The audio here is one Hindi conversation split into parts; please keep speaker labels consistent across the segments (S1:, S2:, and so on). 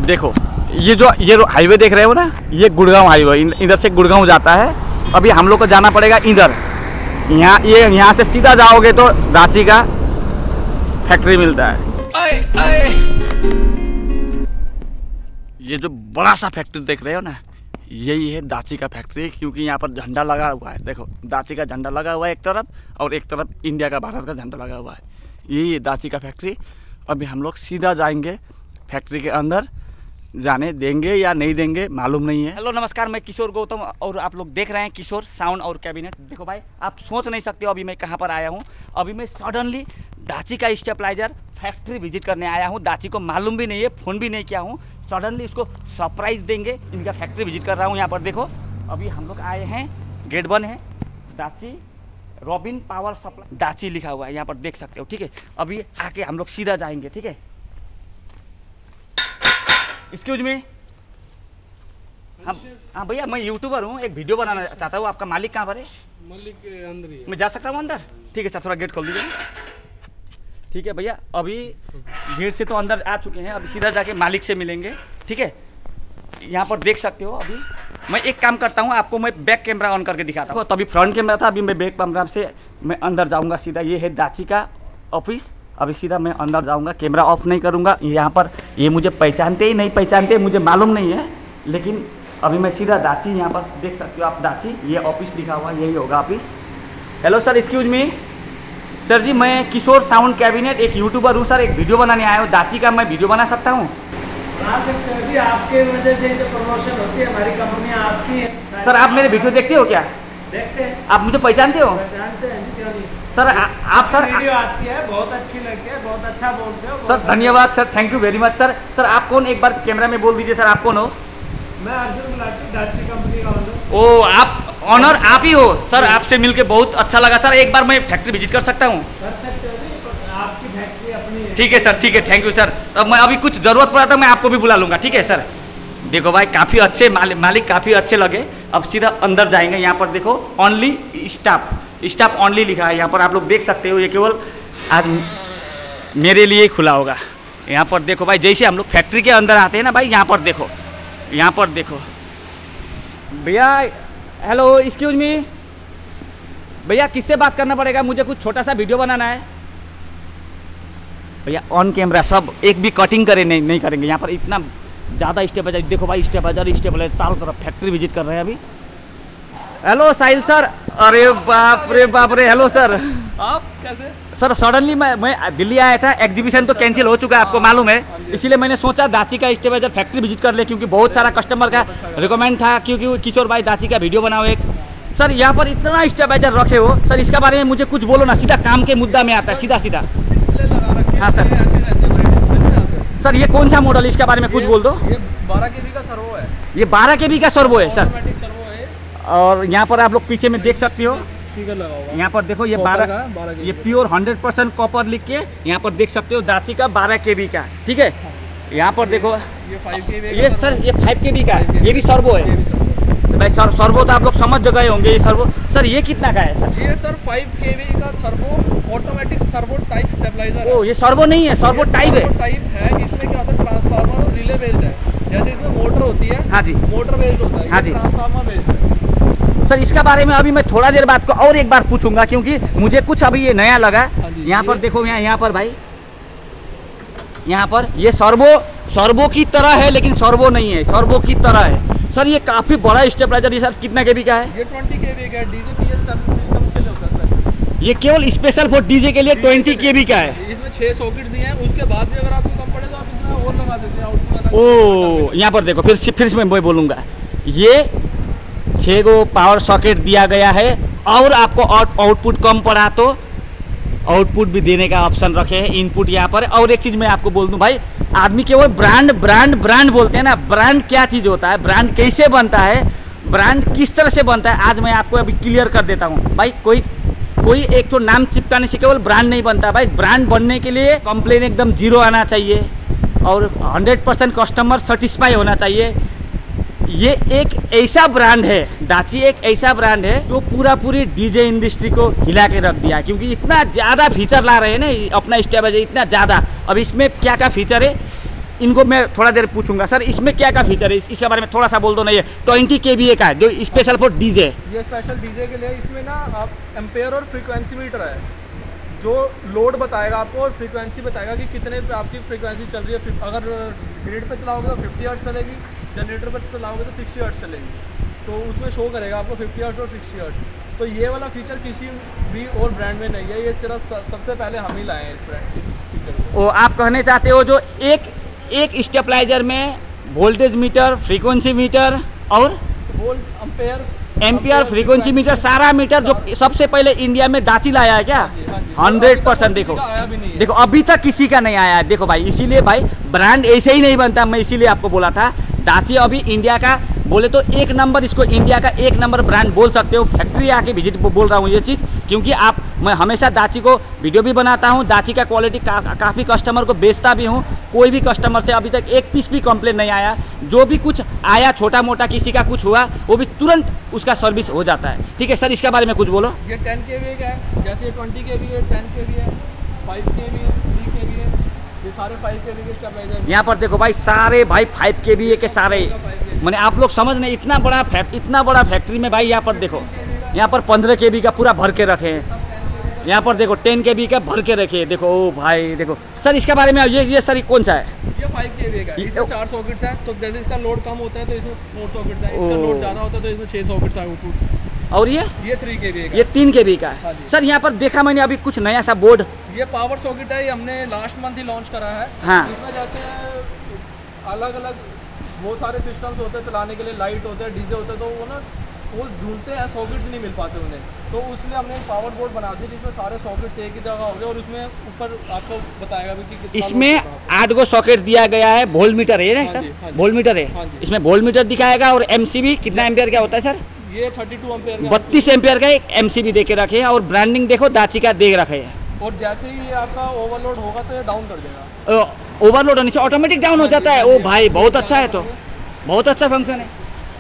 S1: देखो ये हाईवे देख रहे हो ना, ये गुड़गांव हाईवे, इधर से गुड़गांव जाता है। अभी हम लोग को जाना पड़ेगा इधर, यहाँ से सीधा जाओगे तो दाची का फैक्ट्री मिलता है। ये जो बड़ा सा फैक्ट्री देख रहे हो ना, यही है दाची का फैक्ट्री, क्योंकि यहाँ पर झंडा लगा हुआ है। देखो दाची का झंडा लगा हुआ है एक तरफ, और एक तरफ इंडिया का, भारत का झंडा लगा हुआ है। यही है दाची का फैक्ट्री। अभी हम लोग सीधा जाएंगे फैक्ट्री के अंदर, जाने देंगे या नहीं देंगे मालूम नहीं है। हेलो नमस्कार, मैं किशोर गौतम और आप लोग देख रहे हैं किशोर साउंड और कैबिनेट। देखो भाई, आप सोच नहीं सकते हो अभी मैं कहाँ पर आया हूँ। अभी मैं सडनली दाची का स्टेबलाइजर फैक्ट्री विजिट करने आया हूँ। दाची को मालूम भी नहीं है, फ़ोन भी नहीं किया हूँ। सडनली इसको सरप्राइज़ देंगे, इनका फैक्ट्री विजिट कर रहा हूँ। यहाँ पर देखो अभी हम लोग आए हैं, गेट बंद है। Dachi Robin power supply Dachi लिखा हुआ है, यहाँ पर देख सकते हो। ठीक है, अभी आके हम लोग सीधा जाएंगे। ठीक है, एक्सक्यूज मी। हाँ भैया, मैं यूट्यूबर हूँ, एक वीडियो बनाना चाहता हूँ। आपका मालिक कहाँ पर है?
S2: मालिक के अंदर ही है।
S1: मैं जा सकता हूँ अंदर? ठीक है सर, थोड़ा गेट खोल दीजिए। ठीक है भैया, अभी गेट से तो अंदर आ चुके हैं, अभी सीधा जाके मालिक से मिलेंगे। ठीक है, यहाँ पर देख सकते हो। अभी मैं एक काम करता हूँ, आपको मैं बैक कैमरा ऑन करके दिखाता हूँ। तभी फ्रंट कैमरा था, अभी मैं बैक कैमरा से मैं अंदर जाऊँगा सीधा। ये है दाची का ऑफिस। अभी सीधा मैं अंदर जाऊंगा, कैमरा ऑफ नहीं करूंगा। यहाँ पर ये मुझे पहचानते ही नहीं पहचानते, मुझे मालूम नहीं है, लेकिन अभी मैं सीधा दाची, यहाँ पर देख सकते हो आप दाची, ये ऑफिस लिखा हुआ, यही होगा office. Hello sir, excuse me sir ji, मैं किशोर साउंड कैबिनेट एक यूट्यूबर हूँ सर, एक वीडियो बनाने आया हूँ दाची का। मैं वीडियो बना सकता हूँ?
S2: बना सकते हैं जी, आपके वजह से जो प्रमोशन होती है, हमारी कंपनी आपकी है।
S1: सर आप मेरे वीडियो देखते हो क्या?
S2: देखते हैं।
S1: आप मुझे पहचानते हो?
S2: पहचानते हैं, क्यों नहीं
S1: सर आप सर
S2: वीडियो आती है, बहुत अच्छी लगती है, बहुत अच्छा बोलते हो
S1: सर। धन्यवाद sir, thank you very much sir. Sir आप कौन, एक बार कैमरा में बोल दीजिए सर, आप कौन हो?
S2: मैं अर्जुन गुलाटी, दाची कंपनी का ओनर।
S1: ओ, आप ऑनर आप ही हो सर? आपसे मिलके बहुत अच्छा लगा सर। एक बार मैं फैक्ट्री विजिट कर सकता हूँ?
S2: कर सकते हो जी, आपकी फैक्ट्री अपनी है।
S1: ठीक है सर, ठीक है, थैंक यू सर। तब मैं अभी कुछ ज़रूरत पड़ा तो मैं आपको भी बुला लूँगा। ठीक है सर। देखो भाई, काफ़ी अच्छे मालिक काफ़ी अच्छे लगे। अब सीधा अंदर जाएंगे। यहाँ पर देखो ओनली स्टाफ ओनली लिखा है, यहाँ पर आप लोग देख सकते हो। ये केवल आज मेरे लिए ही खुला होगा। यहाँ पर देखो भाई, जैसे हम लोग फैक्ट्री के अंदर आते हैं ना भाई, यहाँ पर देखो, यहाँ पर देखो भैया। हेलो एक्सक्यूज मी भैया, किससे बात करना पड़ेगा? मुझे कुछ छोटा सा वीडियो बनाना है भैया। ऑन कैमरा सब, एक भी कटिंग करे नहीं करेंगे। यहाँ पर इतना ज़्यादा स्टेबलाइजर, देखो भाई, स्टेबलाइजर चारों तरफ फैक्ट्री विजिट कर रहे हैं अभी। Hello Sahil sir. अरे बाप रे, हेलो सर।
S2: आप कैसे?
S1: सर सडनली मैं दिल्ली आया था, एग्जीबिशन तो कैंसिल हो चुका है, आपको मालूम है। इसीलिए मैंने सोचा दाची का स्टेबलाइजर फैक्ट्री विजिट कर ले, क्योंकि बहुत सारा कस्टमर का रिकमेंड था, क्योंकि किशोर भाई दाची का वीडियो बनाओ एक। सर यहाँ पर इतना स्टेबलाइजर रखे हो सर, इसके बारे में मुझे कुछ बोलो ना, सीधा काम के मुद्दा में आता है, सीधा। हाँ सर, ये कौन सा मॉडल, इसके बारे में कुछ बोल दो।
S2: ये 12 केबी का सर्वो है।
S1: ये 12 केबी का सर्वो है सर।
S2: ऑटोमेटिक सर्वो है।
S1: और यहाँ पर आप लोग पीछे में देख सकते हो,
S2: स्पीकर लगा हुआ है।
S1: यहाँ पर देखो, ये 12 ये प्योर 100% कॉपर लिख के यहाँ पर देख सकते हो, दाची का 12 केबी का। ठीक है, यहाँ पर देखो
S2: ये 5 केबी,
S1: ये सर ये 5 केबी का, ये भी सर्वो है भाई। सर्वो तो आप लोग समझ गए होंगे। ये सर्वो सर, ये कितना का है सर?
S2: ये सर 5 केवी का servo, automatic servo type stabiliser है।
S1: ओ, ये सर्वो नहीं है, सर्वो टाइप है।
S2: टाइप है, इसमें क्या होता है, ट्रांसफार्मर और रिले बेस्ड है। जैसे इसमें मोटर होती है,
S1: हाँ जी,
S2: मोटर बेस्ड होता है,
S1: हाँ जी,
S2: ट्रांसफार्मर बेस्ड है।
S1: सर इसका बारे में अभी मैं थोड़ा देर बाद को और एक बार पूछूंगा, क्योंकि मुझे कुछ अभी ये नया लगा। यहाँ पर देखो, यहाँ पर भाई, यहाँ पर ये सर्वो की तरह है, लेकिन सर्वो नहीं है, सर्वो की तरह है सर। ये काफी बड़ा स्टेबलाइजर। ये सर कितना केबी का है?
S2: ये 20 केवी का है, डीजे पीएस सिस्टम्स के लिए होता है।
S1: ये केवल स्पेशल फॉर डीजे के लिए 20 केबी का है।
S2: इसमें 6 सॉकेट्स दिए हैं। उसके बाद भी अगर आपको कम पड़े तो आप इसमें और लगा सकते हैं, आउटपुट।
S1: ओ, यहाँ पर देखो, फिर मैं बोलूँगा, ये 6 गो पावर सॉकेट दिया गया है, और आपको आउटपुट कम पड़ा तो आउटपुट भी देने का ऑप्शन रखे हैं, इनपुट यहाँ पर। और एक चीज़ मैं आपको बोल दूँ भाई, आदमी केवल ब्रांड बोलते हैं ना, ब्रांड क्या चीज़ होता है, ब्रांड कैसे बनता है, ब्रांड किस तरह से बनता है, आज मैं आपको अभी क्लियर कर देता हूँ भाई। कोई एक तो नाम चिपकाने से केवल ब्रांड नहीं बनता भाई। ब्रांड बनने के लिए कंप्लेन एकदम 0 आना चाहिए, और 100% कस्टमर सेटिस्फाई होना चाहिए। ये एक ऐसा ब्रांड है, दाची एक ऐसा ब्रांड है जो पूरी डीजे इंडस्ट्री को हिला के रख दिया है, क्योंकि इतना ज़्यादा फीचर ला रहे हैं ना अपना स्टेबलाइजर, इतना ज़्यादा। अब इसमें क्या फीचर है, इनको मैं थोड़ा देर पूछूंगा। सर इसमें क्या क्या फीचर है, इसके बारे में थोड़ा सा बोल दो। नहीं है 20 kVA का है जो स्पेशल फॉर डीजे।
S3: ये स्पेशल डीजे के लिए, इसमें ना आप एम्पेयर और फ्रीक्वेंसी मीटर है जो लोड बताएगा आपको और फ्रीक्वेंसी बताएगा कि कितने पे आपकी फ्रीक्वेंसी चल रही है। अगर ग्रिड पे चलाओगे तो 50 हर्ट्ज चलेगी, जनरेटर पर चलाओगे तो 60 हर्ट्ज चलेगी। तो उसमें शो करेगा आपको 50 हर्ट्ज और 60 हर्ट्ज। तो ये वाला फीचर किसी भी और ब्रांड में नहीं है, ये सिर्फ सबसे पहले हम ही लाए हैं इस फीचर को।
S1: वो आप कहने चाहते हो जो एक स्टेबलाइजर में वोल्टेज मीटर, फ्रीक्वेंसी मीटर और एम्पियर फ्रीक्वेंसी मीटर, सारा मीटर जो सबसे पहले इंडिया में दाची लाया है क्या? 100%। देखो अभी तक किसी का नहीं आया है। देखो भाई इसीलिए भाई ब्रांड ऐसे ही नहीं बनता, मैं इसीलिए आपको बोला था दाची अभी इंडिया का बोले तो एक नंबर, इसको इंडिया का एक नंबर ब्रांड बोल सकते हो। फैक्ट्री आके विजिट बोल रहा हूँ ये चीज़, क्योंकि मैं हमेशा दाची को वीडियो भी बनाता हूँ, दाची का क्वालिटी काफ़ी कस्टमर को बेचता भी हूँ। कोई भी कस्टमर से अभी तक एक पीस भी कंप्लेन नहीं आया। जो भी कुछ आया छोटा मोटा किसी का कुछ हुआ वो भी तुरंत उसका सर्विस हो जाता है। ठीक है सर, इसके बारे में कुछ बोलो।
S3: ये 10 kVA का है, जैसे 20 kVA है, 10 kVA है, 5 kVA है, 3 kVA है, ये सारे 5 kVA के स्टेबलाइजर।
S1: यहाँ पर देखो भाई सारे भाई 5 kVA के सारे, मैंने आप लोग समझ नहीं, इतना बड़ा फैक्ट्री में भाई यहाँ पर देखो, यहाँ पर 15 kV का पूरा भर के रखे हैं, यहाँ पर देखो 10 kV का भर के रखे हैं। देखो ओ भाई देखो सर इसके बारे में ये सर कौन सा है?
S3: ये 5 kVA का है, इसमें 4 सॉकेट्स हैं। तो जैसे इसका लोड कम होता है तो इसमें 4 सॉकेट्स हैं, इसका लोड ज़्यादा होता है तो इसमें 6 सॉकेट्स हैं आउटपुट।
S1: और ये
S3: 3 kVA का,
S1: ये 3 kV का है।
S3: हाँ जी।
S1: सर यहाँ पर देखा मैंने अभी कुछ नया सा बोर्ड,
S3: ये पावर सॉकेट है, ये हमने लास्ट मंथ ही लॉन्च करा है।
S1: हाँ।
S3: इसमें जैसे अलग अलग बहुत सारे सिस्टम्स होते हैं चलाने के लिए, लाइट होते हैं, डीजे होते हैं, तो वो ना वो ढूंढते हैं, सॉकेट्स नहीं मिल पाते उन्हें, तो इसलिए हमने एक पावर बोर्ड बना दिया जिसमें सारे सॉकेट्स एक ही जगह हो गए और उसमें ऊपर आपको बताएगा भी कि कितना
S1: इसमें 8 गो सॉकेट दिया गया है। वोल्ट मीटर है ना
S3: हाँ
S1: सर?
S3: जी, हाँ जी।
S1: वोल्ट मीटर है।
S3: हाँ जी।
S1: इसमें वोल्ट मीटर दिखाएगा और एमसीबी कितना एम्पियर का होता है सर?
S3: ये 32 एम्पियर का
S1: 32 एम्पियर का एक एमसीबी दे के रखे हैं और ब्रांडिंग देखो दाची का दे रखे हैं।
S3: और जैसे ही ये आपका ओवरलोड होगा तो ये डाउन कर देगा।
S1: ओवरलोड होने से ऑटोमेटिक डाउन हो जाता है। ओ भाई बहुत अच्छा है, तो बहुत अच्छा फंक्शन है।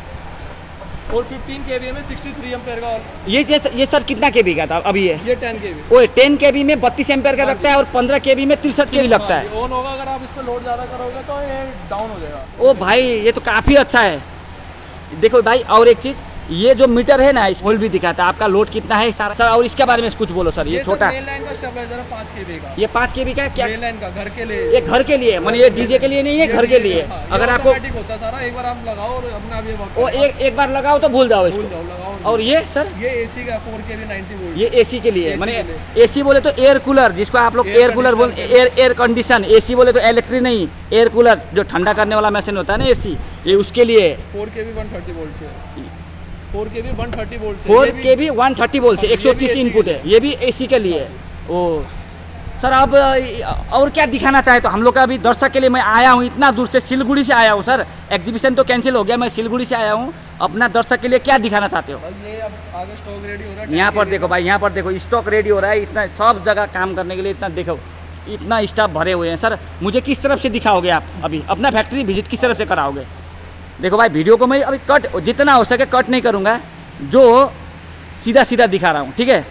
S3: और 15 kVA में 63 एम्पियर का।
S1: ये सर कितना केबी का था अभी?
S3: ये 10 kVA।
S1: ओए 10 केबी में 32 एम्पियर का लगता है और 15 केबी में 63 केबी लगता है।
S3: ऑन होगा, अगर आप इस पर लोड ज़्यादा करोगे तो ये डाउन हो जाएगा।
S1: ओ भाई ये तो काफ़ी अच्छा है। देखो भाई और एक चीज़, ये जो मीटर है ना इस होल भी दिखाता है आपका लोड कितना है सारा सर। और इसके बारे में कुछ बोलो सर। ये छोटा
S3: मेन लाइन का स्टेबलाइजर है 5 kVA का।
S1: ये 5 केबी का क्या?
S3: मेन लाइन का घर के लिए।
S1: ये घर के लिए, माने ये डीजे के लिए नहीं है, घर के लिए। अगर आपको
S3: होता है सारा, एक बार आप लगाओ और अपना ये
S1: वो एक बार लगाओ तो भूल जाओ इसको।
S3: लगाओ।
S1: और ये सर
S3: ये एसी का 4 kVA 90 वोल्ट।
S1: ये एसी के लिए,
S3: AC
S1: माने
S3: के लिए।
S1: एसी बोले तो एयर कूलर, जिसको आप लोग एयर कूलर बोल, एयर कंडीशन। एसी बोले तो इलेक्ट्रिक नहीं, एयर कूलर जो ठंडा करने वाला मशीन होता है ना एसी, ये उसके लिए
S3: 4 kVA 130 वोल्ट से। 4 kVA 130 वोल्ट से।
S1: 4 kV 130 वोल्ट से 130 इनपुट है। ये भी एसी के लिए। ओ सर अब और क्या दिखाना चाहे तो हम लोग का अभी दर्शक के लिए मैं आया हूँ इतना दूर से, सिलगुड़ी से आया हूँ सर। एग्जीबिशन तो कैंसिल हो गया, मैं सिलगुड़ी से आया हूँ। अपना दर्शक के लिए क्या दिखाना चाहते हो?
S3: ये अब आगे स्टॉक रेडी हो रहा है।
S1: यहाँ पर देखो भाई, यहाँ पर देखो स्टॉक रेडी हो रहा है। इतना सब जगह काम करने के लिए इतना देखो, इतना स्टाफ भरे हुए हैं। सर मुझे किस तरफ से दिखाओगे आप? अभी अपना फैक्ट्री विजिट किस तरफ से कराओगे? देखो भाई वीडियो को मैं अभी कट जितना हो सके कट नहीं करूँगा, जो सीधा सीधा दिखा रहा हूँ, ठीक है।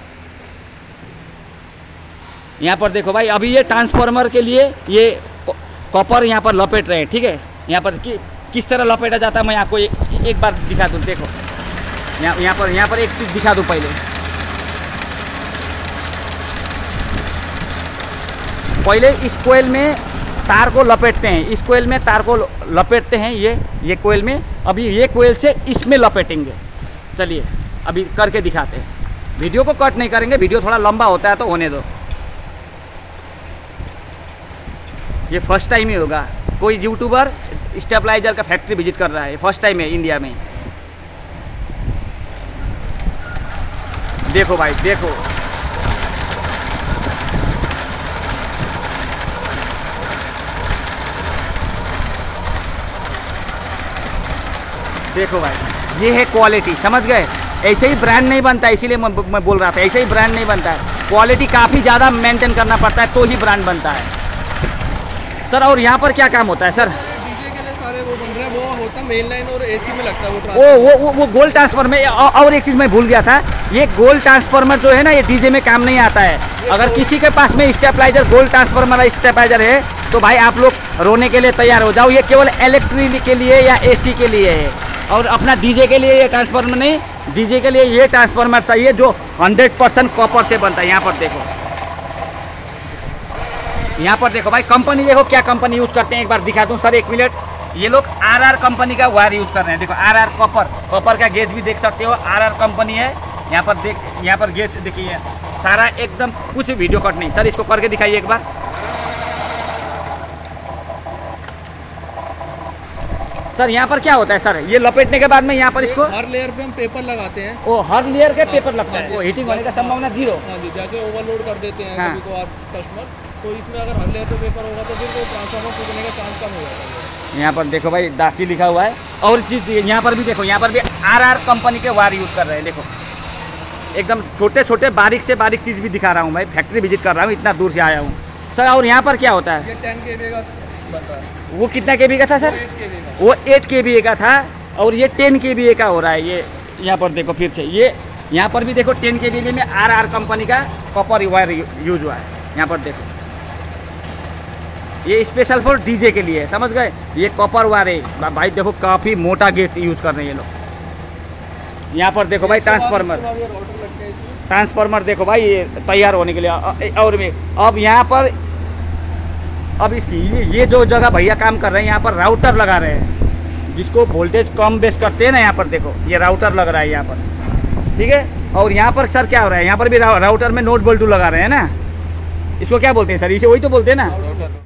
S1: यहाँ पर देखो भाई अभी ये ट्रांसफार्मर के लिए ये कॉपर यहाँ पर लपेट रहे हैं, ठीक है। यहाँ पर किस तरह लपेटा जाता है मैं आपको एक बार दिखा दूँ। देखो यहाँ पर एक चीज़ दिखा दूँ पहले इस कोयल में तार को लपेटते हैं, इस कोयल में तार को लपेटते हैं, ये कोयल में। अभी ये कोयल से इसमें लपेटेंगे। चलिए अभी करके दिखाते हैं। वीडियो को कट नहीं करेंगे, वीडियो थोड़ा लंबा होता है तो होने दो। ये फर्स्ट टाइम ही होगा कोई यूट्यूबर स्टेबलाइजर का फैक्ट्री विजिट कर रहा है, फर्स्ट टाइम है इंडिया में। देखो भाई देखो, देखो भाई ये है क्वालिटी, समझ गए। ऐसे ही ब्रांड नहीं बनता है, इसीलिए मैं बोल रहा था ऐसे ही ब्रांड नहीं बनता है। क्वालिटी काफ़ी ज़्यादा मेंटेन करना पड़ता है तो ही ब्रांड बनता है सर। और यहाँ पर क्या काम होता है सर?
S3: डीजे के लिए सारे वो बन रहे हैं, वो होता है मेन लाइन और एसी में लगता है
S1: वो गोल ट्रांसफार्मर में। और एक चीज़ मैं भूल गया था, ये गोल ट्रांसफार्मर जो है ना ये डीजे में काम नहीं आता है। अगर किसी के पास में स्टेबलाइजर गोल ट्रांसफार्मर स्टेबलाइजर है तो भाई आप लोग रोने के लिए तैयार हो जाओ। ये केवल इलेक्ट्रिक के लिए या एसी के लिए है, और अपना डीजे के लिए ये ट्रांसफार्मर नहीं, डीजे के लिए ये ट्रांसफार्मर चाहिए जो 100% कॉपर से बनता है। यहाँ पर देखो, यहाँ पर देखो भाई, कंपनी देखो क्या कंपनी यूज़ करते हैं, एक बार दिखा दूँ सर, 1 मिनट। ये लोग RR कंपनी का वायर यूज़ कर रहे हैं। देखो RR कॉपर का गेज भी देख सकते हो, RR कंपनी है। यहाँ पर यहाँ पर गेज देखिए, सारा एकदम कुछ वीडियो कट नहीं। सर इसको करके दिखाइए एक बार। सर यहाँ पर क्या होता है सर, ये लपेटने के बाद में यहाँ पर इसको
S3: हर लेयर पे हम पेपर लगाते हैं।
S1: वो हर लेयर के पेपर लगता है, वो हीटिंग होने का संभावना 0।
S3: हाँ जी, जैसे ओवरलोड कर देते हैं
S1: हाँ।
S3: कभी तो आप कस्टमर, तो इसमें अगर हर लेयर पे पेपर होगा तो फिर वो ट्रांसफार्मर फूटने का चांस कम हो जाता है।
S1: यहाँ पर देखो भाई दाची लिखा हुआ है। और चीज़ यहाँ पर भी देखो, यहाँ पर भी RR कंपनी के वायर यूज़ कर रहे हैं। देखो एकदम छोटे छोटे बारीक से बारीक चीज़ भी दिखा रहा हूँ भाई, फैक्ट्री विजिट कर रहा हूँ, इतना दूर से आया हूँ सर। और यहाँ पर क्या होता है,
S3: ये 10 kVA का बनता है।
S1: वो कितना kVA का था सर?
S3: 8 kVA का।
S1: वो 8 kVA का था, और ये 10 kVA का हो रहा है। ये यहाँ पर देखो फिर से, ये यहाँ पर भी देखो 10 kVA में RR कंपनी का कॉपर वायर यूज हुआ है। यहाँ पर देखो, ये स्पेशल फॉर डीजे के लिए है, समझ गए। ये कॉपर वायर है भाई, देखो काफ़ी मोटा गेट यूज़ कर रहे हैं ये लोग। यहाँ पर देखो भाई ट्रांसफार्मर देखो भाई, ये तैयार होने के लिए। और भी अब यहाँ पर अब इसकी ये जो जगह भैया काम कर रहे हैं, यहाँ पर राउटर लगा रहे हैं, जिसको वोल्टेज कम बेस करते हैं ना। यहाँ पर देखो ये राउटर लग रहा है यहाँ पर, ठीक है। और यहाँ पर सर क्या हो रहा है, यहाँ पर भी राउटर में नोट बोल्टू लगा रहे हैं ना, इसको क्या बोलते हैं सर, इसे वही तो बोलते हैं ना।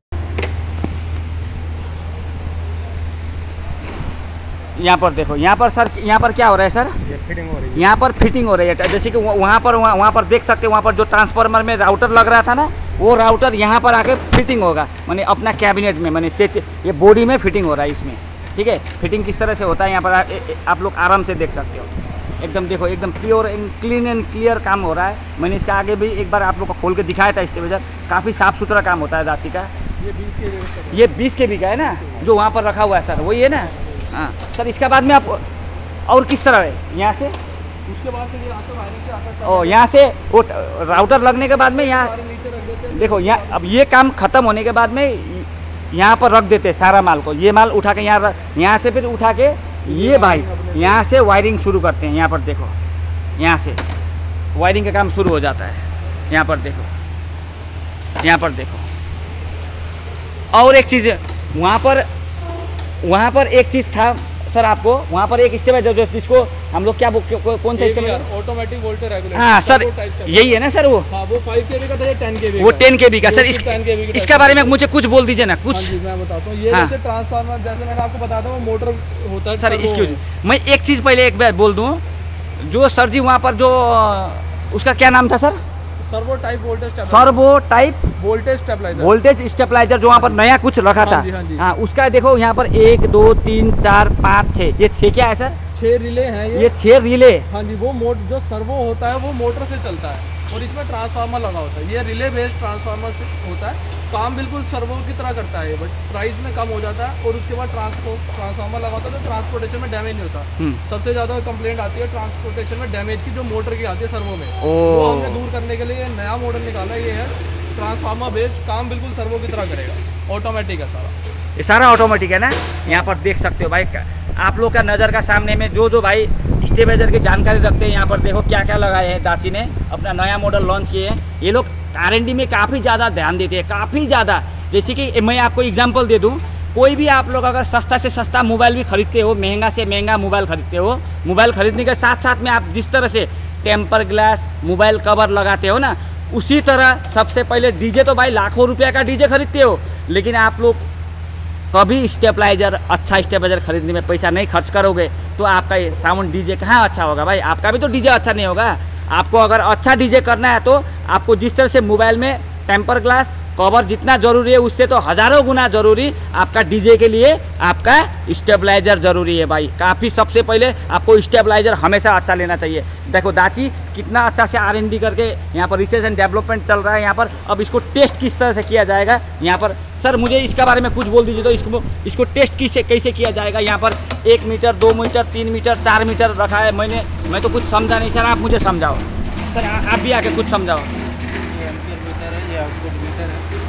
S1: यहाँ पर देखो, यहाँ पर सर, यहाँ पर क्या हो रहा है सर,
S3: ये फिटिंग हो रही है।
S1: यहाँ पर फिटिंग हो रही है। जैसे कि वहाँ पर देख सकते हैं, वहाँ पर जो ट्रांसफार्मर में राउटर लग रहा था ना, वो राउटर यहाँ पर आके फिटिंग होगा, माने अपना कैबिनेट में, माने ये बॉडी में फिटिंग हो रहा है इसमें, ठीक है। फिटिंग किस तरह से होता है यहाँ पर आप लोग आराम से देख सकते हो। एकदम देखो, एकदम प्योर क्लीन एंड क्लियर काम हो रहा है। मैंने इसका आगे भी एक बार आप लोग को खोल के दिखाया था स्टेबलाइजर, काफ़ी साफ़ सुथरा काम होता है दाची का।
S3: ये 20 kVA का।
S1: ये 20 kVA का है ना, जो वहाँ पर रखा हुआ है सर, वही है ना। हाँ सर, इसके बाद में आप और किस तरह है, यहाँ से
S3: उसके बाद फिर यहाँ से वायरिंग से आता
S1: और यहाँ से वो राउटर लगने के बाद में यहाँ
S3: नीचे रख देते हैं।
S1: देखो, यहाँ अब ये काम ख़त्म होने के बाद में यहाँ पर रख देते हैं सारा माल को। ये माल उठा के यहाँ से फिर उठा के ये भाई यहाँ से वायरिंग शुरू करते हैं। यहाँ पर देखो, यहाँ से वायरिंग का काम शुरू हो जाता है। यहाँ पर देखो, यहाँ पर देखो। और एक चीज़ वहाँ पर एक चीज़ था सर, आपको वहाँ पर एक स्टेबलाइजर जिसको हम लोग क्या कौन सा स्टेबलाइजर,
S3: ऑटोमेटिक वोल्टेज रेगुलेटर।
S1: हाँ सर, यही है ना सर वो।
S3: हाँ, वो 5 kVA का था, ये 10 kVA
S1: वो 10 kVA का। सर
S3: 10 kVA का
S1: इसके बारे में मुझे कुछ बोल दीजिए ना कुछ।
S3: हाँ जी, मैं बताता हूँ। ये
S1: हाँ।
S3: जैसे ट्रांसफार्मर, जैसे मैंने आपको बताया था, वो मोटर होता है
S1: सर एक्सक्यूज, मैं एक चीज़ पहले एक बार बोल दूँ, जो सर जी वहाँ पर जो उसका क्या नाम था sir,
S3: servo type voltage stabiliser.
S1: Voltage stabiliser जो वहाँ पर नया कुछ रखा था।
S3: हाँ जी, हाँ जी।
S1: हाँ, उसका देखो यहाँ पर 1 2 3 4 5 6, ये 6 क्या है सर,
S3: 6 रिले हैं
S1: ये 6 रिले।
S3: हाँ जी, वो जो सर्वो होता है वो मोटर से चलता है, और इसमें ट्रांसफार्मर लगा होता है। ये रिले बेस्ड ट्रांसफार्मर से होता है, काम बिल्कुल सर्वो की तरह करता है, बट प्राइस में कम हो जाता है। और उसके बाद ट्रांसफार्मर लगा होता है, तो ट्रांसपोर्टेशन में डैमेज नहीं होता। सबसे ज़्यादा कंप्लेंट आती है ट्रांसपोर्टेशन में डैमेज की, जो मोटर की आती है सर्वो में। वो हमने दूर करने के लिए ये नया मॉडल निकाला, ये है ट्रांसफार्मर बेस्ड, काम बिल्कुल सर्वो की तरह करेगा, ऑटोमेटिक है सारा।
S1: ये सारा ऑटोमेटिक है ना। यहाँ पर देख सकते हो भाई, आप लोग का नज़र का सामने में जो भाई स्टेबलाइजर की जानकारी रखते हैं, यहाँ पर देखो क्या क्या लगाए हैं। दाची ने अपना नया मॉडल लॉन्च किए हैं। ये लोग R&D में काफ़ी ज़्यादा ध्यान देते हैं, काफ़ी ज़्यादा। जैसे कि मैं आपको एग्जांपल दे दूँ, कोई भी आप लोग अगर सस्ता से सस्ता मोबाइल भी खरीदते हो, महंगा से महंगा मोबाइल खरीदते हो, मोबाइल खरीदने के साथ साथ में आप जिस तरह से टेम्पर ग्लास, मोबाइल कवर लगाते हो ना, उसी तरह सबसे पहले डीजे, तो भाई लाखों रुपये का डीजे खरीदते हो, लेकिन आप लोग कभी स्टेबलाइजर, अच्छा स्टेबलाइजर खरीदने में पैसा नहीं खर्च करोगे तो आपका ये साउंड डीजे कहाँ अच्छा होगा भाई। आपका भी तो डीजे अच्छा नहीं होगा। आपको अगर अच्छा डीजे करना है तो आपको जिस तरह से मोबाइल में टेम्पर ग्लास, कवर जितना ज़रूरी है, उससे तो हज़ारों गुना ज़रूरी आपका डीजे के लिए आपका स्टेबलाइजर ज़रूरी है भाई। काफ़ी सबसे पहले आपको स्टेबलाइजर हमेशा अच्छा लेना चाहिए। देखो दाची कितना अच्छा से R&D करके यहाँ पर रिसर्च एंड डेवलपमेंट चल रहा है यहाँ पर। अब इसको टेस्ट किस तरह से किया जाएगा यहाँ पर, सर मुझे इसके बारे में कुछ बोल दीजिए। तो इसको टेस्ट कैसे किया जाएगा। यहाँ पर 1 मीटर, 2 मीटर, 3 मीटर, 4 मीटर रखा है। मैं तो कुछ समझा नहीं सर, आप मुझे समझाओ सर, आप भी आके कुछ समझाओ।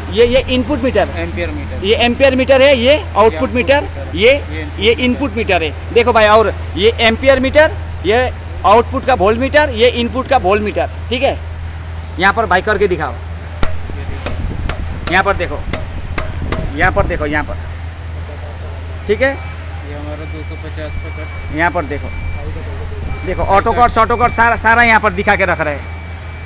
S1: ये इनपुट मीटर,
S4: एम्पियर मीटर,
S1: ये एम्पियर मीटर है, ये आउटपुट मीटर, ये इनपुट मीटर है। देखो भाई, और ये एम्पियर मीटर, ये आउटपुट का वोल्ट मीटर, ये इनपुट का वोल्ट मीटर। ठीक है, यहाँ पर भाई करके दिखाओ, यहाँ पर देखो, यहाँ पर देखो, यहाँ पर। ठीक है,
S4: ये हमारा 250 पे कट।
S1: यहाँ पर देखो, देखो ऑटो कट, शॉटो कट, सारा सारा यहाँ पर दिखा के रख रहे हैं।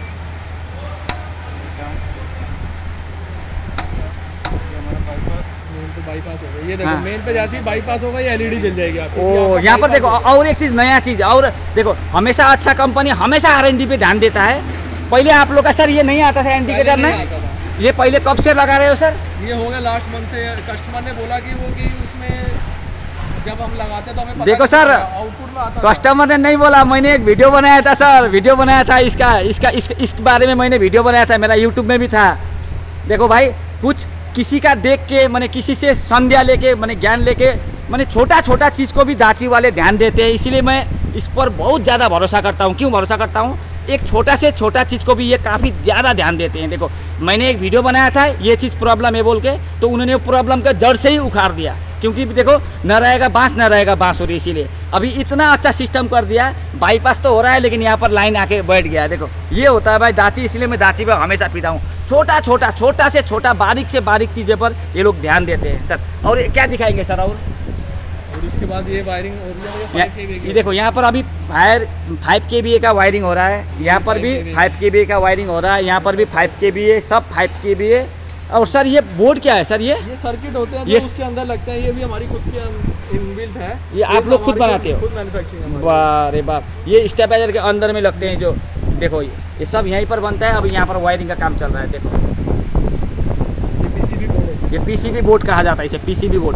S3: बाईपास हो गया, ये देखो
S1: हाँ।
S3: मेन पे जैसे ही बाईपास होगा ये एलईडी जल जाएगी आपकी।
S1: ओ, यहाँ पर देखो, और एक चीज़, नया चीज़, और देखो हमेशा अच्छा कंपनी हमेशा R&D पे ध्यान देता है। पहले आप लोग का सर ये नहीं आता था इंडिकेटर में, ये पहले कब से लगा रहे हो सर?
S3: ये हो गया लास्ट मंथ से। कस्टमर ने बोला कि वो कि उसमें जब हम लगाते तो हमें पता
S1: देखो
S3: नहीं
S1: सर,
S3: चलता, आउटपुट में आता था।
S1: कस्टमर ने नहीं बोला, मैंने एक वीडियो बनाया था सर, वीडियो बनाया था इस बारे में मैंने वीडियो बनाया था, मेरा यूट्यूब में भी था। देखो भाई, कुछ किसी का देख के, मैंने किसी से संध्या लेके, मैंने ज्ञान लेके, मैंने छोटा छोटा चीज़ को भी दाची वाले ध्यान देते हैं, इसीलिए मैं इस पर बहुत ज़्यादा भरोसा करता हूँ। क्यों भरोसा करता हूँ? एक छोटा से छोटा चीज़ को भी ये काफ़ी ज़्यादा ध्यान देते हैं। देखो, मैंने एक वीडियो बनाया था, ये चीज़ प्रॉब्लम है बोल के, तो उन्होंने वो प्रॉब्लम का जड़ से ही उखाड़ दिया, क्योंकि देखो न रहेगा बांस, न रहेगा बांसुरी। इसीलिए अभी इतना अच्छा सिस्टम कर दिया, बाईपास तो हो रहा है लेकिन यहाँ पर लाइन आके बैठ गया है। देखो ये होता है भाई दाची, इसलिए मैं दाची पे हमेशा पीता हूँ। छोटा से छोटा, बारीक से बारीक चीज़ें पर ये लोग ध्यान देते हैं सर। और ये क्या दिखाएंगे सर? और
S3: इसके बाद ये वायरिंग हो रही है,
S1: ये देखो, यहाँ पर अभी 5 kVA का वायरिंग हो रहा है, यहाँ पर भी 5 kVA का वायरिंग हो रहा है, यहाँ पर भी 5 kVA, सब 5 kVA। और सर ये बोर्ड क्या है सर? ये
S3: सर्किट होते हैं
S1: ये
S3: जो उसके अंदर लगते हैं, ये भी हमारी खुद की इनबिल्ट है।
S1: ये आप लोग खुद बनाते हो?
S3: खुद मैन्युफैक्चरिंग है।
S1: वाह रे बाप, ये स्टेबलाइजर के अंदर में लगते हैं जो, देखो ये सब यहीं पर बनता है। अभी यहाँ पर वायरिंग का काम चल रहा है। देखो
S3: ये पीसीबी बोर्ड है,
S1: ये पीसीबी बोर्ड कहा जाता है इसे, पीसीबी बोर्ड।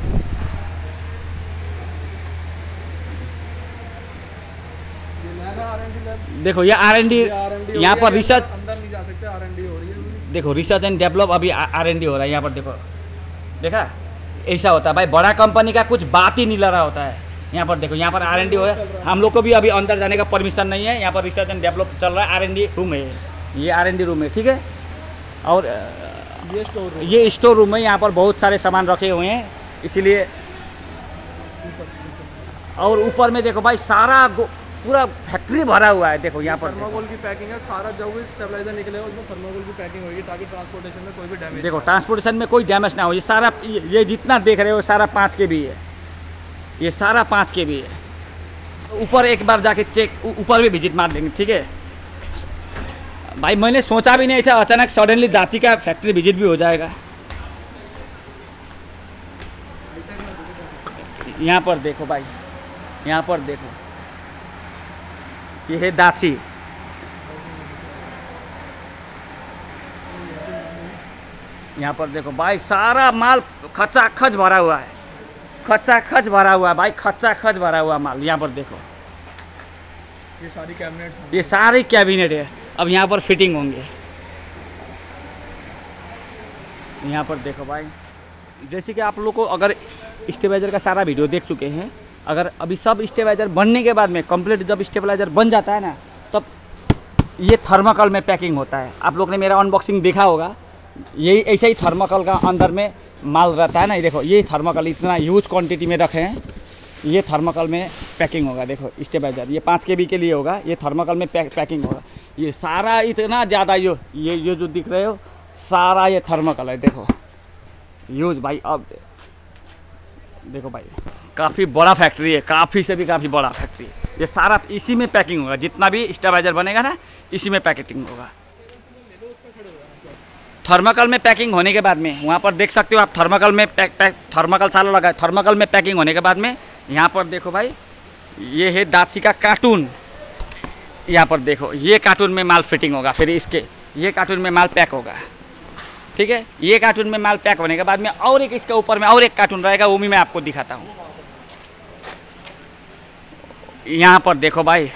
S1: देखो ये R&D, यहाँ पर रिसर्च,
S3: अंदर नहीं जा सकते, R&D हो रही है।
S1: देखो रिसर्च एंड डेवलप, अभी R&D हो रहा है यहाँ पर। देखो, देखा, ऐसा होता है भाई, बड़ा कंपनी का कुछ बात ही नहीं लग रहा होता है। यहाँ पर देखो, यहाँ पर R&D हो रहा है। हम लोग को भी अभी अंदर जाने का परमिशन नहीं है, यहाँ पर रिसर्च एंड डेवलप चल रहा है। R&D रूम है, ये R&D रूम है। ठीक है, और ये स्टोर रूम है, यहाँ पर बहुत सारे सामान रखे हुए हैं, इसीलिए। और ऊपर में देखो भाई, सारा पूरा फैक्ट्री भरा हुआ है। देखो यहाँ पर
S3: थर्माकोल की पैकिंग है, सारा जब भी स्टेबलाइजर निकलेगा उसमें थर्माकोल की पैकिंग होगी, ताकि ट्रांसपोर्टेशन में कोई भी डैमेज,
S1: देखो ट्रांसपोर्टेशन में कोई डैमेज ना हो। ये सारा, ये जितना देख रहे हो सारा 5 kV है, ये सारा 5 kV है। ऊपर एक बार जाके चेक, ऊपर भी विजिट मार लेंगे। ठीक है भाई, मैंने सोचा भी नहीं था, अचानक सडनली दाची का फैक्ट्री विजिट भी हो जाएगा। यहाँ पर देखो भाई, यहाँ पर देखो, ये है दाची। यहाँ पर देखो भाई, सारा माल खचाखच भरा हुआ है, खचाखच भरा हुआ है भाई, खचाखच भरा हुआ माल। यहाँ पर देखो,
S3: ये सारी कैबिनेट,
S1: ये सारी कैबिनेट है। अब यहाँ पर फिटिंग होंगे। यहाँ पर देखो भाई, जैसे कि आप लोग को अगर स्टेबलाइजर का सारा वीडियो देख चुके हैं, अगर अभी सब स्टेबलाइजर बनने के बाद में कंप्लीट जब स्टेबलाइजर बन जाता है ना, तब ये थर्माकोल में पैकिंग होता है। आप लोग ने मेरा अनबॉक्सिंग देखा होगा, यही ऐसे ही थर्माकोल का अंदर में माल रहता है ना। ये देखो, ये थर्माकोल इतना ह्यूज क्वांटिटी में रखे हैं, ये थर्माकोल में पैकिंग होगा। देखो स्टेबलाइजर, ये 5 kV के लिए होगा, ये थर्माकोल में पैकिंग होगा। ये सारा इतना ज़्यादा ये जो दिख रहे हो सारा ये थर्माकोल है। देखो ह्यूज भाई। अब देखो भाई, काफ़ी बड़ा फैक्ट्री है, काफ़ी से भी काफ़ी बड़ा फैक्ट्री है। ये सारा इसी में पैकिंग होगा, जितना भी स्टेबलाइजर बनेगा ना इसी में पैकेटिंग होगा। थर्माकोल में पैकिंग होने के बाद में वहाँ पर देख सकते हो आप, थर्माकोल में थर्माकोल साला लगा है। थर्माकोल में पैकिंग होने के बाद में यहाँ पर देखो भाई, ये है दाची का कार्टून। यहाँ पर देखो, ये कार्टून में माल फिटिंग होगा, फिर इसके ये कार्टून में माल पैक होगा। ठीक है, ये कार्टून में माल पैक होने के बाद में और एक इसके ऊपर में और एक कार्टून रहेगा, वो भी मैं आपको दिखाता हूँ। यहाँ पर देखो भाई,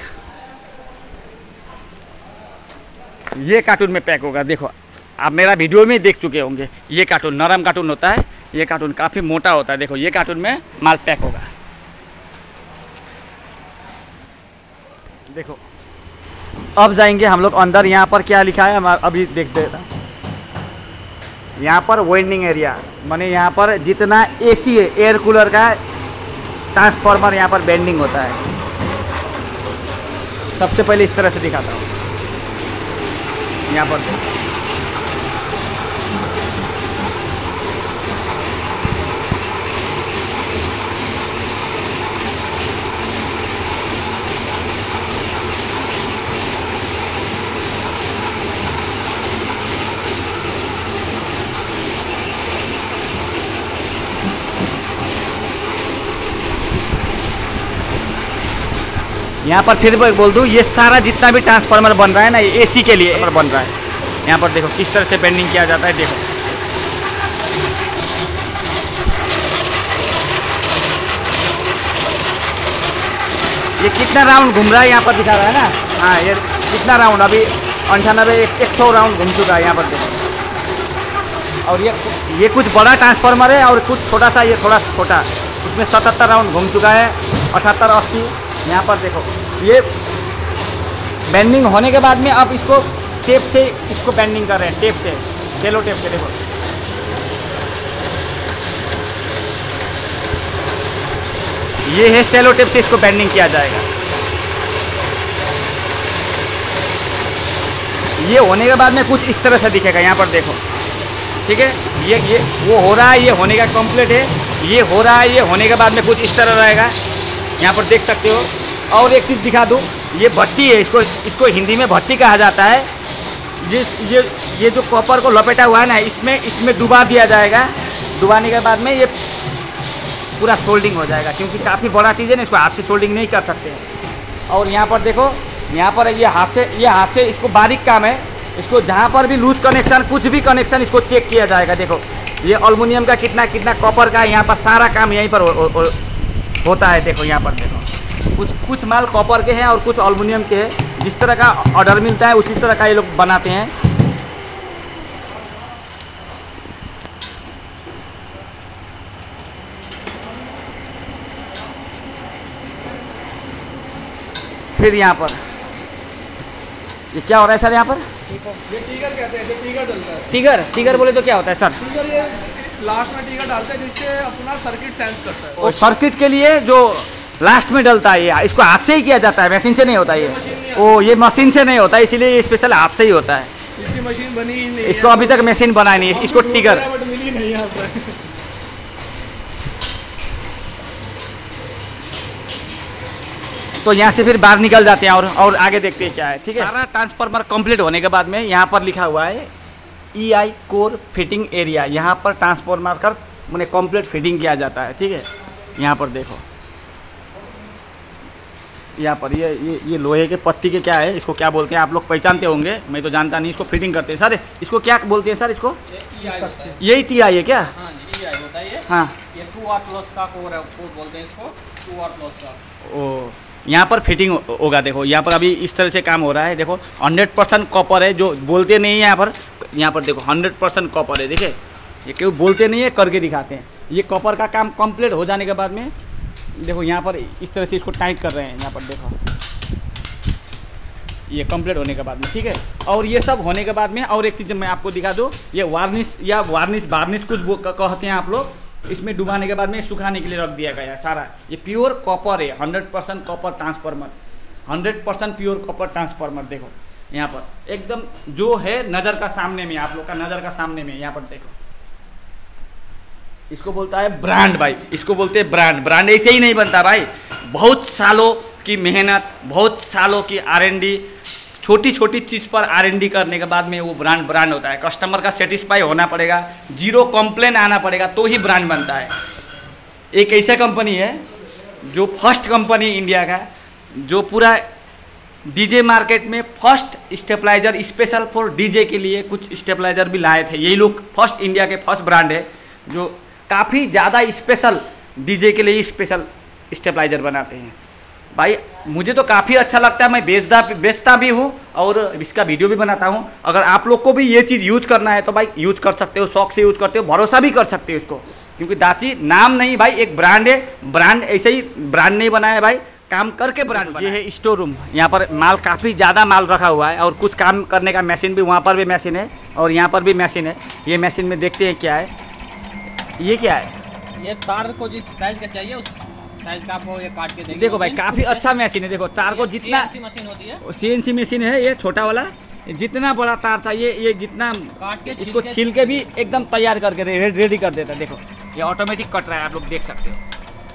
S1: ये कार्टून में पैक होगा। देखो आप मेरा वीडियो में देख चुके होंगे, ये कार्टून नरम कार्टून होता है, ये कार्टून काफ़ी मोटा होता है। देखो ये कार्टून में माल पैक होगा। देखो अब जाएंगे हम लोग अंदर, यहाँ पर क्या लिखा है हम अभी देख देता। यहाँ पर वाइंडिंग एरिया माने यहाँ पर जितना एसी है एयर कूलर का ट्रांसफार्मर यहाँ पर बेंडिंग होता है। सबसे पहले इस तरह से दिखाता हूँ। यहाँ पर देखो यहाँ पर फिर बोल दूँ, ये सारा जितना भी ट्रांसफार्मर बन रहा है ना, ये एसी के लिए बन रहा है। यहाँ पर देखो किस तरह से बेंडिंग किया जाता है। देखो ये कितना राउंड घूम रहा है, यहाँ पर दिखा रहा है ना। हाँ, ये कितना राउंड अभी 98 100 राउंड घूम चुका है। यहाँ पर देखो, और ये कुछ बड़ा ट्रांसफार्मर है और कुछ छोटा सा, ये थोड़ा छोटा, उसमें 77 राउंड घूम चुका है। 78 80 यहाँ पर देखो, ये बेंडिंग होने के बाद में अब इसको टेप से इसको बेंडिंग कर रहे हैं, टेप से, सेलो टेप से। देखो ये है सेलो टेप से इसको बेंडिंग किया जाएगा। ये होने के बाद में कुछ इस तरह से दिखेगा। यहाँ पर देखो, ठीक है, ये वो हो रहा है, ये होने का कंप्लीट है, ये हो रहा है, ये होने के बाद में कुछ इस तरह रहेगा। यहाँ पर देख सकते हो। और एक चीज़ दिखा दूँ, ये भट्टी है, इसको हिंदी में भट्टी कहा जाता है। ये जो कॉपर को लपेटा हुआ है ना, इसमें डुबा दिया जाएगा। डुबाने के बाद में ये पूरा सोल्डिंग हो जाएगा, क्योंकि काफ़ी बड़ा चीज़ है ना, इसको हाथ से सोल्डिंग नहीं कर सकते हैं। और यहाँ पर देखो, यहाँ पर ये हाथ से इसको बारीक काम है। इसको जहाँ पर भी लूज कनेक्शन, कुछ भी कनेक्शन, इसको चेक किया जाएगा। देखो ये एल्युमिनियम का कितना कॉपर का, यहाँ पर सारा काम यहीं पर होता है। देखो यहाँ पर देखो, कुछ माल कॉपर के हैं और कुछ एल्युमिनियम के हैं। जिस तरह का ऑर्डर मिलता है उसी तरह का ये लोग बनाते हैं। फिर यहाँ पर ये क्या हो रहा है सर? यहाँ पर
S3: ये टीगर कहते हैं, टीगर डलता है।
S1: टीगर बोले तो क्या होता है सर?
S3: टीगर ये लास्ट में टीगर डालते हैं, जिससे अपना सर्किट सेंस करता है।
S1: और सर्किट के लिए जो लास्ट में डलता है, ये इसको हाथ से ही किया जाता है, मशीन से नहीं होता ये। ओ, ये मशीन से नहीं होता, इसीलिए ये स्पेशल हाथ से ही होता है।
S3: इसकी मशीन बनी ही नहीं,
S1: इसको अभी तक मशीन बनाई नहीं है, इसको टीगर।
S3: मिली नहीं यहाँ पर।
S1: तो यहाँ से फिर बाहर निकल जाते हैं और आगे देखते हैं क्या है। ठीक है, सारा ट्रांसफार्मर कंप्लीट होने के बाद में यहाँ पर लिखा हुआ है EI कोर फिटिंग एरिया। यहाँ पर ट्रांसफार्मर कर मैंने कंप्लीट फिटिंग किया जाता है। ठीक है, यहाँ पर देखो, यहाँ पर ये लोहे के पत्ती के क्या है, इसको क्या बोलते हैं आप लोग पहचानते होंगे, मैं तो जानता नहीं। इसको फिटिंग करते हैं सर, इसको क्या बोलते हैं सर? इसको यही TI है क्या?
S4: हाँ जी, EI होता है ये।
S1: हाँ,
S4: ये 2 वाट लॉस का कोर बोलते हैं इसको, 2 वाट लॉस का।
S1: ओ, यहाँ पर फिटिंग होगा। देखो यहाँ पर अभी इस तरह से काम हो रहा है। देखो 100% कॉपर है, जो बोलते नहीं है यहाँ पर देखो 100% कॉपर है। देखिए, ये क्यों बोलते नहीं है, करके दिखाते हैं। ये कॉपर का काम कंप्लीट हो जाने के बाद में देखो यहाँ पर इस तरह से इसको टाइट कर रहे हैं। यहाँ पर देखो, ये कंप्लीट होने के बाद में, ठीक है। और ये सब होने के बाद में और एक चीज़ मैं आपको दिखा दूँ, ये वार्निश या वार्निश कुछ कहते हैं आप लोग। इसमें डुबाने के बाद में सुखाने के लिए रख दिया गया है सारा। ये प्योर कॉपर है, 100% copper transformer, 100% pure copper transformer. देखो यहाँ पर एकदम जो है नज़र का सामने में, आप लोग का नज़र का सामने में। यहाँ पर देखो, इसको बोलता है ब्रांड भाई, इसको बोलते हैं ब्रांड। ब्रांड ऐसे ही नहीं बनता भाई, बहुत सालों की मेहनत, बहुत सालों की R&D, छोटी छोटी चीज़ पर R&D करने के बाद में वो ब्रांड होता है। कस्टमर का सेटिस्फाई होना पड़ेगा, 0 कंप्लेन आना पड़ेगा, तो ही ब्रांड बनता है। एक ऐसा कंपनी है जो फर्स्ट कंपनी इंडिया का, जो पूरा डीजे मार्केट में first stabiliser special for DJ के लिए कुछ स्टेबलाइजर भी लाए थे। यही लोग फर्स्ट, इंडिया के फर्स्ट ब्रांड है जो काफ़ी ज़्यादा स्पेशल डीजे के लिए स्पेशल स्टेबलाइजर बनाते हैं। भाई मुझे तो काफ़ी अच्छा लगता है, मैं बेचता भी हूँ और इसका वीडियो भी बनाता हूँ। अगर आप लोग को भी ये चीज़ यूज करना है तो भाई यूज कर सकते हो, शौक से यूज करते हो, भरोसा भी कर सकते हो इसको, क्योंकि दाची नाम नहीं भाई, एक ब्रांड है। ब्रांड ऐसे ही ब्रांड नहीं बनाया भाई, काम करके ब्रांड ये है स्टोर रूम। यहाँ पर माल काफ़ी ज़्यादा माल रखा हुआ है और कुछ काम करने का मशीन भी, वहाँ पर भी मशीन है और यहाँ पर भी मशीन है। ये मशीन में देखते हैं क्या है, ये क्या है।
S4: ये तार को जिस साइज का चाहिए उस साइज का आपको ये काट के देंगे।
S1: देखो भाई काफ़ी अच्छा मशीन है। देखो तार को जितना
S4: CNC मशीन होती है,
S1: CNC मशीन है ये छोटा वाला, जितना बड़ा तार चाहिए ये जितना
S4: काट के
S1: इसको छील के भी एकदम तैयार करके रेडी कर देता है। देखो ये ऑटोमेटिक कट रहा है, आप लोग देख सकते हो।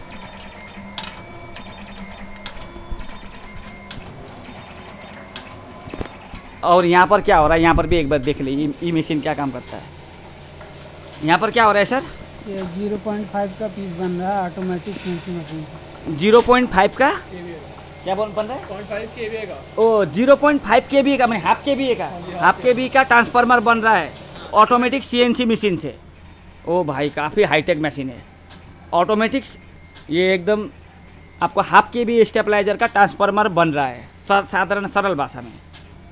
S1: और यहाँ पर क्या हो रहा है, यहाँ पर भी एक बार देख लीजिए ये मशीन क्या काम करता है। यहाँ पर क्या हो रहा है सर,
S2: ये 0.5 का पीस बन रहा है ऑटोमेटिक CNC मशीन से।
S1: 0.5 का क्या बन रहा है,
S3: 0.5 kVA का।
S1: ओ 0.5 kVA का, मैं हाफ kVA का, हाफ kVA का ट्रांसफार्मर बन रहा है ऑटोमेटिक CNC मशीन से। ओ भाई काफ़ी हाईटेक मशीन है ऑटोमेटिक। ये एकदम आपको हाफ kVA स्टेबलाइजर का ट्रांसफार्मर बन रहा है साधारण सरल भाषा में।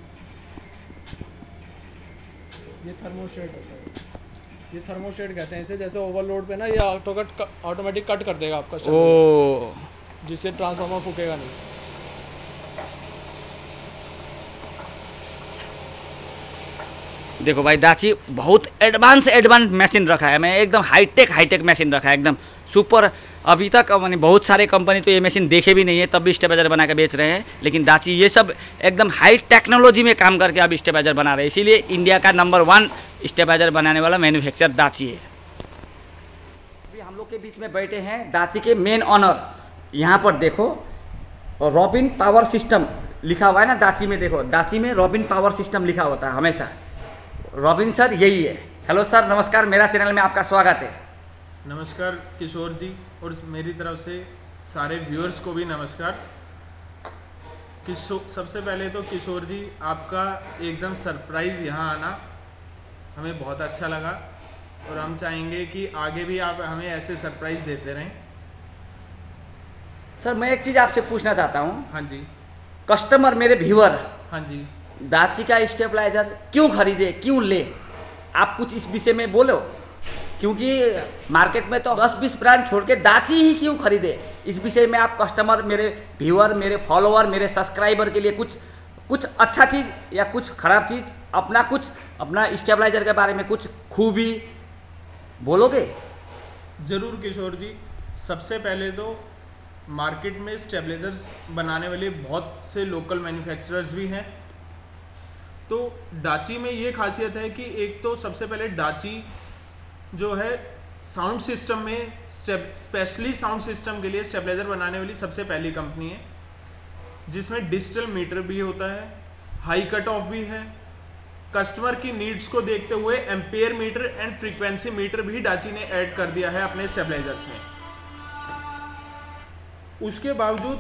S3: ये थर्मोस्टेट होता है, ये थर्मोस्टेट कहते हैं इसे। जैसे ओवरलोड पे ना ये ऑटोमेटिक कट कर देगा आपका स्टेबलाइजर,
S1: ओ
S3: जिससे ट्रांसफार्मर फूकेगा नहीं।
S1: देखो भाई दाची बहुत एडवांस मशीन रखा है, मैं एकदम हाईटेक मशीन रखा है, एकदम सुपर। अभी तक मैंने बहुत सारे कंपनी तो ये मशीन देखे भी नहीं है, तब भी स्टेबलाइजर बना के बेच रहे हैं। लेकिन दाची ये सब एकदम हाई टेक्नोलॉजी में काम करके अब स्टेबलाइजर बना रहे हैं, इसीलिए इंडिया का नंबर 1 स्टेबलाइजर बनाने वाला मैन्युफैक्चर दाची है। अभी हम लोग के बीच में बैठे हैं दाची के मेन ऑनर। यहाँ पर देखो रॉबिन पावर सिस्टम लिखा हुआ है ना दाची में, देखो दाची में रॉबिन पावर सिस्टम लिखा होता है हमेशा। रॉबिन सर यही है। हेलो सर, नमस्कार, मेरा चैनल में आपका स्वागत है।
S5: नमस्कार किशोर जी, और मेरी तरफ से सारे व्यूअर्स को भी नमस्कार। सबसे पहले तो किशोर जी आपका एकदम सरप्राइज़ यहाँ आना हमें बहुत अच्छा लगा, और हम चाहेंगे कि आगे भी आप हमें ऐसे सरप्राइज़ देते रहें।
S1: सर मैं एक चीज़ आपसे पूछना चाहता हूँ,
S5: हाँ जी।
S1: कस्टमर मेरे व्यूअर
S5: हाँ जी।
S1: दाची का स्टेबलाइजर क्यों खरीदे, क्यों ले, आप कुछ इस विषय में बोलो। क्योंकि मार्केट में तो 10-20 ब्रांड छोड़ के दाची ही क्यों खरीदे, इस विषय में आप कस्टमर, मेरे व्यूअर, मेरे फॉलोअर, मेरे सब्सक्राइबर के लिए कुछ अच्छा चीज़ या कुछ खराब चीज़, अपना स्टेबलाइजर के बारे में कुछ खूबी बोलोगे।
S5: ज़रूर किशोर जी। सबसे पहले तो मार्केट में स्टेबलाइजर्स बनाने वाले बहुत से लोकल मैन्युफैक्चरर्स भी हैं। तो डाची में ये खासियत है कि एक तो सबसे पहले डाची जो है साउंड सिस्टम में स्पेशली साउंड सिस्टम के लिए स्टेबलाइजर बनाने वाली सबसे पहली कंपनी है, जिसमें डिजिटल मीटर भी होता है, हाई कट ऑफ भी है। कस्टमर की नीड्स को देखते हुए ampere meter and frequency meter भी डाची ने ऐड कर दिया है अपने स्टेबलाइजर्स में। उसके बावजूद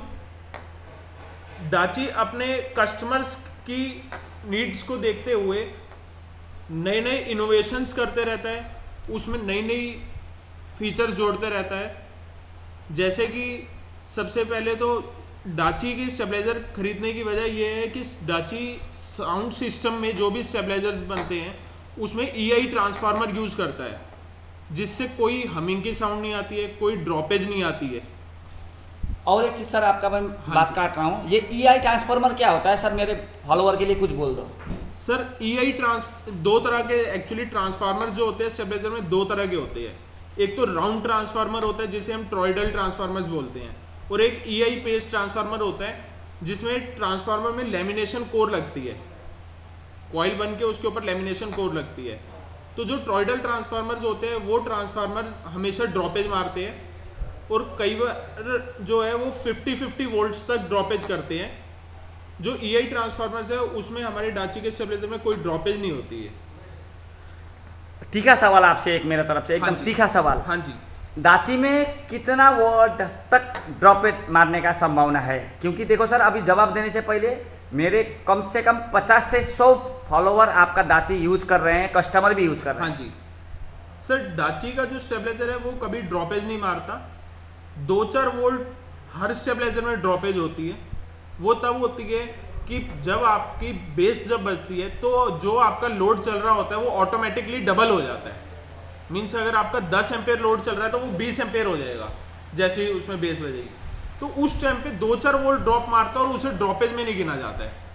S5: डाची अपने कस्टमर्स की नीड्स को देखते हुए नए नए इनोवेशंस करते रहता है, उसमें नई नई फीचर्स जोड़ते रहता है। जैसे कि सबसे पहले तो डाची के स्टेबलाइजर खरीदने की वजह यह है कि डाची साउंड सिस्टम में जो भी स्टेबलाइजर्स बनते हैं उसमें EI ट्रांसफार्मर यूज़ करता है, जिससे कोई हमिंग की साउंड नहीं आती है, कोई ड्रॉपेज नहीं आती है।
S1: और एक चीज़ सर आपका मैं बात काट रहा हूँ, ये EI ट्रांसफार्मर क्या होता है सर, मेरे फॉलोअर के लिए कुछ बोल दो।
S5: सर EI दो तरह के एक्चुअली ट्रांसफार्मर जो होते हैं स्टेबलाइजर में, दो तरह के होते हैं। एक तो राउंड ट्रांसफार्मर होता है जिसे हम टॉरॉइडल ट्रांसफार्मर्स बोलते हैं, और एक EI पेस्ट ट्रांसफार्मर होता है जिसमें ट्रांसफार्मर में लेमिनेशन कोर लगती है, कॉइल बन के उसके ऊपर लेमिनेशन कोर लगती है। तो जो टॉरॉइडल ट्रांसफार्मर्स होते हैं वो ट्रांसफार्मर हमेशा ड्रॉपेज मारते हैं, और कई बार जो है वो 50-50 वोल्ट्स तक ड्रॉपेज करते हैं। जो EI ट्रांसफार्मर्स है उसमें हमारे डाची के स्टेबलाइजर में कोई ड्रॉपेज नहीं होती है।
S1: तीखा सवाल आपसे एक मेरे तरफ से, एकदम तीखा सवाल।
S5: हाँ जी।
S1: दाची में कितना वोल्ट तक ड्रॉपेज मारने का संभावना है? क्योंकि देखो सर, अभी जवाब देने से पहले मेरे कम से कम 50 से 100 फॉलोवर आपका दाची यूज कर रहे हैं, कस्टमर भी यूज कर रहे हैं।
S5: हाँ जी सर, डाची का जो स्टेबलाइजर है वो कभी ड्रॉपेज नहीं मारता। 2-4 वोल्ट हर स्टेबलाइजर में ड्रॉपेज होती है। वो तब होती है कि जब आपकी बेस जब बजती है तो जो आपका लोड चल रहा होता है वो ऑटोमेटिकली डबल हो जाता है। मीन्स अगर आपका 10 एम्पेयर लोड चल रहा है तो वो 20 एम्पेयर हो जाएगा जैसे ही उसमें बेस बजेगी। तो उस टाइम पे 2-4 वोल्ट ड्रॉप मारता है और उसे ड्रॉपेज में नहीं गिना जाता है।